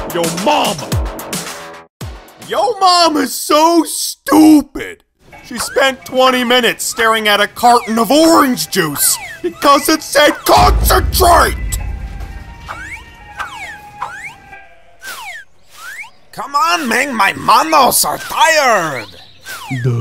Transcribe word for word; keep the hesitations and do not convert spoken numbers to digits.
Yo mom! Yo mom is so stupid! She spent twenty minutes staring at a carton of orange juice because it said concentrate! Come on, Ming, my manos are tired! Duh.